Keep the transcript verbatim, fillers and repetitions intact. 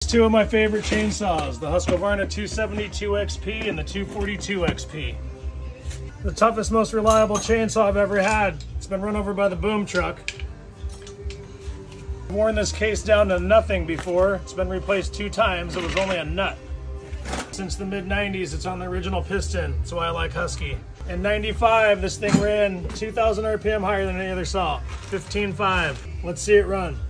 two of my favorite chainsaws, the Husqvarna two seventy-two X P and the two forty-two X P. The toughest, most reliable chainsaw I've ever had. It's been run over by the boom truck. I've worn this case down to nothing before. It's been replaced two times. It was only a nut. Since the mid nineties, it's on the original piston. That's why I like Husky. In ninety-five, this thing ran two thousand R P M higher than any other saw. fifteen five. Let's see it run.